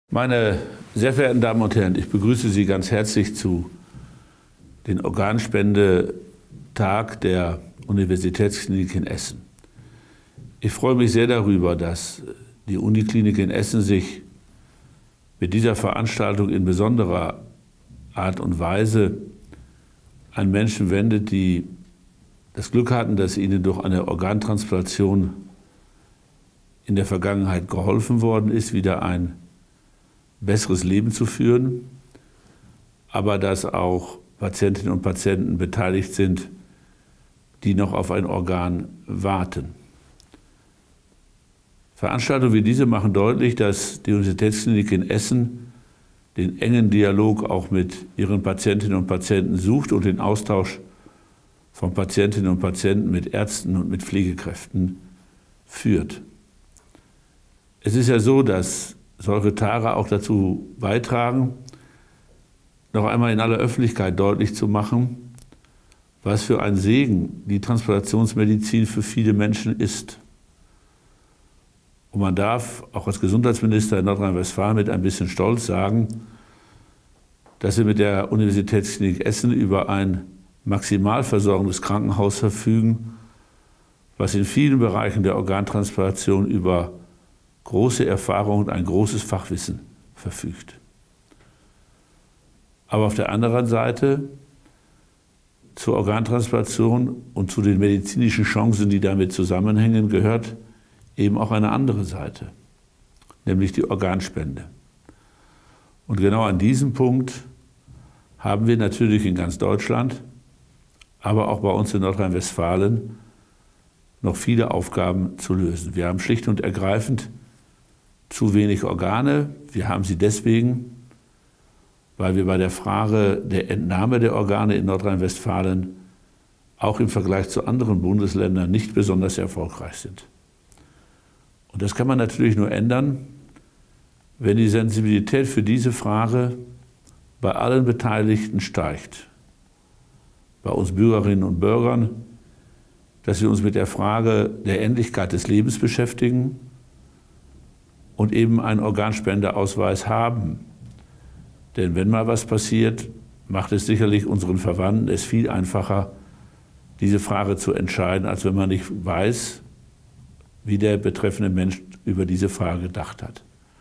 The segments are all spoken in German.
Meine sehr verehrten Damen und Herren, ich begrüße Sie ganz herzlich zu den Organspendetag der Universitätsklinik in Essen. Ich freue mich sehr darüber, dass die Uniklinik in Essen sich mit dieser Veranstaltung in besonderer Art und Weise an Menschen wendet, die das Glück hatten, dass ihnen durch eine Organtransplantation in der Vergangenheit geholfen worden ist, wieder ein besseres Leben zu führen, aber dass auch Patientinnen und Patienten beteiligt sind, die noch auf ein Organ warten. Veranstaltungen wie diese machen deutlich, dass die Universitätsklinik in Essen den engen Dialog auch mit ihren Patientinnen und Patienten sucht und den Austausch von Patientinnen und Patienten mit Ärzten und mit Pflegekräften führt. Es ist ja so, dass solche Tage auch dazu beitragen, noch einmal in aller Öffentlichkeit deutlich zu machen, was für ein Segen die Transplantationsmedizin für viele Menschen ist. Und man darf auch als Gesundheitsminister in Nordrhein-Westfalen mit ein bisschen Stolz sagen, dass wir mit der Universitätsklinik Essen über ein maximalversorgendes Krankenhaus verfügen, was in vielen Bereichen der Organtransplantation über große Erfahrung und ein großes Fachwissen verfügt. Aber auf der anderen Seite zur Organtransplantation und zu den medizinischen Chancen, die damit zusammenhängen, gehört eben auch eine andere Seite, nämlich die Organspende. Und genau an diesem Punkt haben wir natürlich in ganz Deutschland, aber auch bei uns in Nordrhein-Westfalen noch viele Aufgaben zu lösen. Wir haben schlicht und ergreifend zu wenig Organe. Wir haben sie deswegen, weil wir bei der Frage der Entnahme der Organe in Nordrhein-Westfalen auch im Vergleich zu anderen Bundesländern nicht besonders erfolgreich sind. Und das kann man natürlich nur ändern, wenn die Sensibilität für diese Frage bei allen Beteiligten steigt. Bei uns Bürgerinnen und Bürgern, dass wir uns mit der Frage der Endlichkeit des Lebens beschäftigen und eben einen Organspendeausweis haben. Denn wenn mal was passiert, macht es sicherlich unseren Verwandten es viel einfacher, diese Frage zu entscheiden, als wenn man nicht weiß, wie der betreffende Mensch über diese Frage gedacht hat.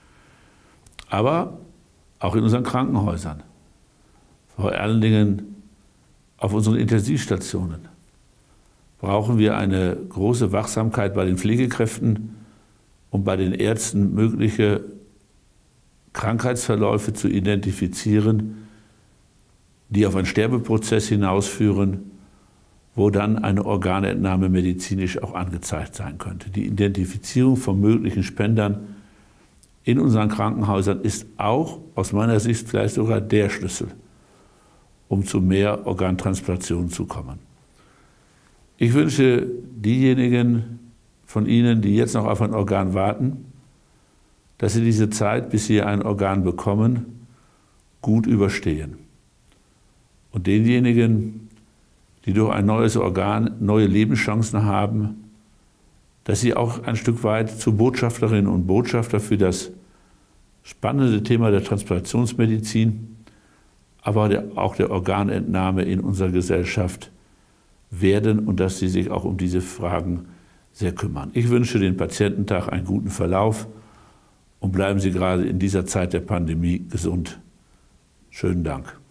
Aber auch in unseren Krankenhäusern, vor allen Dingen auf unseren Intensivstationen, brauchen wir eine große Wachsamkeit bei den Pflegekräften, um bei den Ärzten mögliche Krankheitsverläufe zu identifizieren, die auf einen Sterbeprozess hinausführen, wo dann eine Organentnahme medizinisch auch angezeigt sein könnte. Die Identifizierung von möglichen Spendern in unseren Krankenhäusern ist auch aus meiner Sicht vielleicht sogar der Schlüssel, um zu mehr Organtransplantationen zu kommen. Ich wünsche diejenigen von Ihnen, die jetzt noch auf ein Organ warten, dass Sie diese Zeit, bis Sie ein Organ bekommen, gut überstehen. Und denjenigen, die durch ein neues Organ neue Lebenschancen haben, dass sie auch ein Stück weit zu Botschafterinnen und Botschafter für das spannende Thema der Transplantationsmedizin, aber auch der Organentnahme in unserer Gesellschaft werden und dass sie sich auch um diese Fragen sehr kümmern. Ich wünsche den Patiententag einen guten Verlauf und bleiben Sie gerade in dieser Zeit der Pandemie gesund. Schönen Dank.